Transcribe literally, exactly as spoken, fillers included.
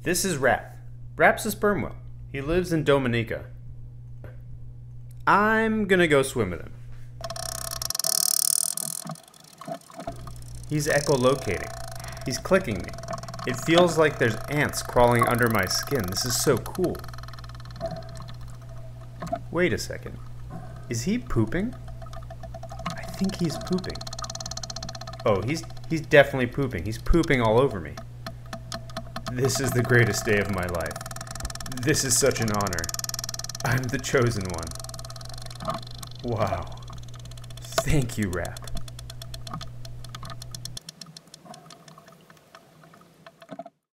This is Rap. Rap's a sperm whale. He lives in Dominica. I'm gonna go swim with him. He's echolocating. He's clicking me. It feels like there's ants crawling under my skin. This is so cool. Wait a second. Is he pooping? I think he's pooping. Oh, he's he's definitely pooping. He's pooping all over me. This is the greatest day of my life. This is such an honor. I'm the chosen one. Wow. Thank you, Rap.